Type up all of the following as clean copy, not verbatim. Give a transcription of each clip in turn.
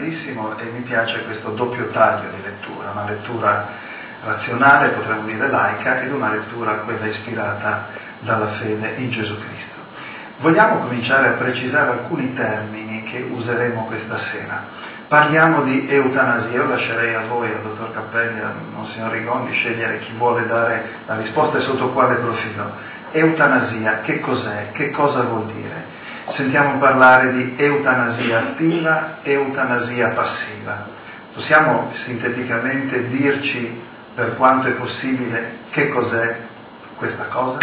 bellissimo, e mi piace questo doppio taglio di lettura, una lettura razionale, potremmo dire laica, ed una lettura quella ispirata dalla fede in Gesù Cristo. Vogliamo cominciare a precisare alcuni termini che useremo questa sera. Parliamo di eutanasia. Io lascerei a voi, al dottor Cappelli, al monsignor Rigon, di scegliere chi vuole dare la risposta e sotto quale profilo. Eutanasia, che cos'è? Che cosa vuol dire? Sentiamo parlare di eutanasia attiva, eutanasia passiva. Possiamo sinteticamente dirci, per quanto è possibile, che cos'è questa cosa?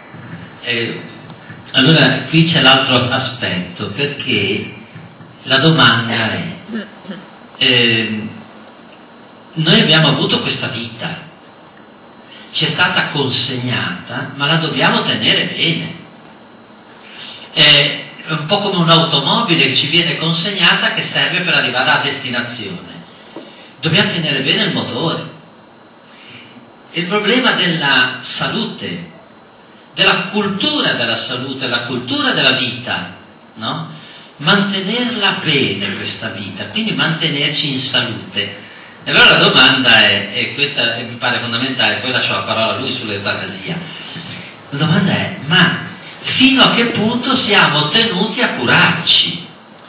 Allora, qui c'è l'altro aspetto, perché la domanda è, noi abbiamo avuto questa vita, ci è stata consegnata, ma la dobbiamo tenere bene. È un po' come un'automobile che ci viene consegnata, che serve per arrivare a destinazione. Dobbiamo tenere bene il motore. Il problema della salute, della cultura della salute, la cultura della vita, no? Mantenerla bene questa vita, quindi mantenerci in salute. E allora la domanda è questa mi pare fondamentale, poi lascio la parola a lui sull'eutanasia. La domanda è, ma fino a che punto siamo tenuti a curarci?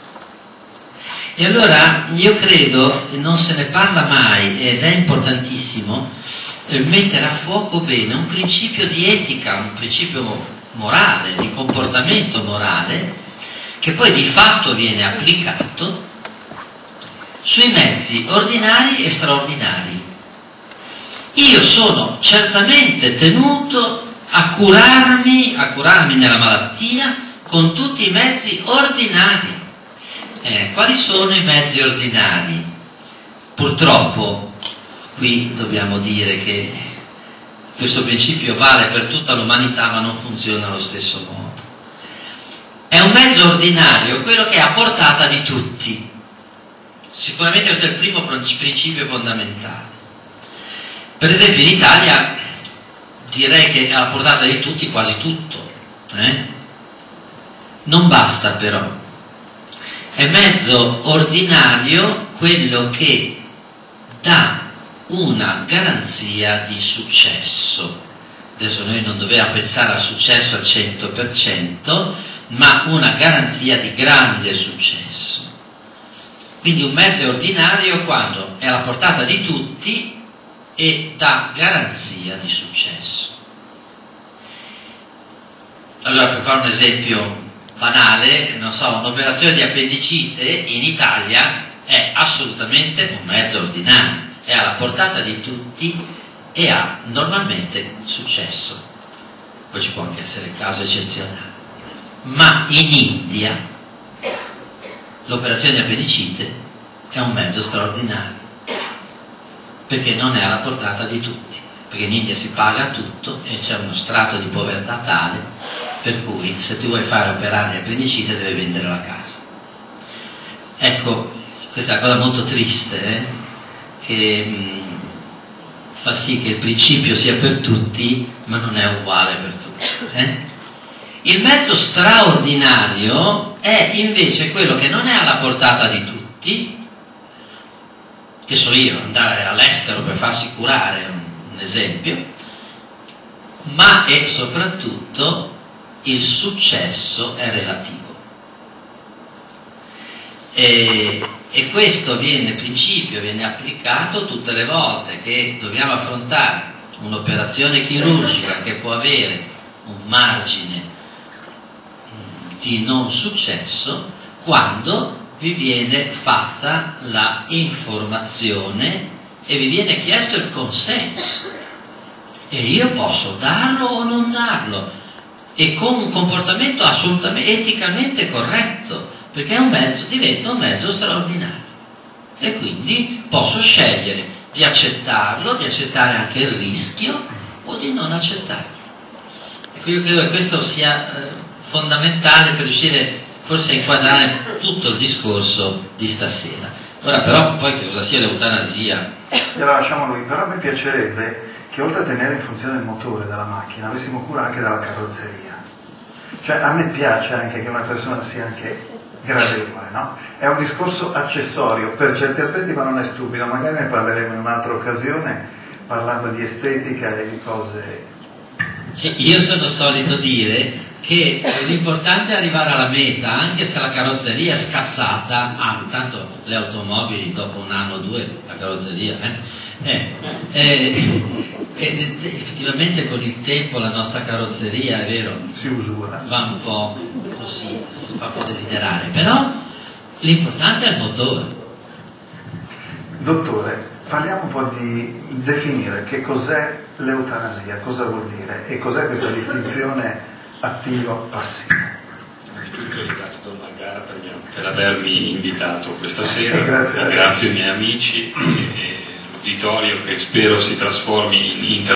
E allora io credo, non se ne parla mai, ed è importantissimo mettere a fuoco bene un principio di etica, un principio morale, di comportamento morale, che poi di fatto viene applicato sui mezzi ordinari e straordinari. Io sono certamente tenuto a curarmi nella malattia con tutti i mezzi ordinari. Quali sono i mezzi ordinari? Purtroppo qui dobbiamo dire che questo principio vale per tutta l'umanità, ma non funziona allo stesso modo. È un mezzo ordinario quello che è a portata di tutti. Sicuramente questo è il primo principio fondamentale. Per esempio in Italia direi che è alla portata di tutti quasi tutto. Non basta però. È mezzo ordinario quello che dà una garanzia di successo. Adesso noi non dobbiamo pensare al successo al 100%, ma una garanzia di grande successo. Quindi un mezzo ordinario quando è alla portata di tutti e dà garanzia di successo. Allora, per fare un esempio banale, non so, un'operazione di appendicite in Italia è assolutamente un mezzo ordinario, è alla portata di tutti e ha normalmente successo. Poi ci può anche essere il caso eccezionale. Ma in India l'operazione di appendicite è un mezzo straordinario, perché non è alla portata di tutti, perché in India si paga tutto e c'è uno strato di povertà tale per cui se tu vuoi fare operare appendicite devi vendere la casa. Ecco, questa è una cosa molto triste, che fa sì che il principio sia per tutti, ma non è uguale per tutti. Il mezzo straordinario è invece quello che non è alla portata di tutti, che so io, andare all'estero per farsi curare, un esempio, ma è soprattutto il successo è relativo. E questo principio viene applicato tutte le volte che dobbiamo affrontare un'operazione chirurgica che può avere un margine di non successo, quando vi viene fatta la informazione e vi viene chiesto il consenso, e io posso darlo o non darlo, e con un comportamento assolutamente eticamente corretto, perché è un mezzo, diventa un mezzo straordinario, e quindi posso scegliere di accettarlo, di accettare anche il rischio o di non accettarlo. Ecco, io credo che questo sia fondamentale per riuscire forse a inquadrare tutto il discorso di stasera. Ora però poi che cosa sia l'eutanasia? Gliela lasciamo a lui, però a me piacerebbe che oltre a tenere in funzione il motore della macchina avessimo cura anche della carrozzeria. Cioè a me piace anche che una persona sia anche gradevole, no? È un discorso accessorio per certi aspetti, ma non è stupido, magari ne parleremo in un'altra occasione, parlando di estetica e di cose... Sì, io sono solito dire che l'importante è arrivare alla meta, anche se la carrozzeria è scassata. Tanto le automobili dopo un anno o due, la carrozzeria, effettivamente con il tempo la nostra carrozzeria, è vero, si usura, va un po' così, si fa un po' desiderare, però l'importante è il motore. Dottore, parliamo un po' di definire che cos'è l'eutanasia, cosa vuol dire e cos'è questa distinzione attivo-passivo. Innanzitutto ringrazio Don Margara per avermi invitato questa sera, grazie ringrazio i miei amici e l'uditorio che spero si trasformi in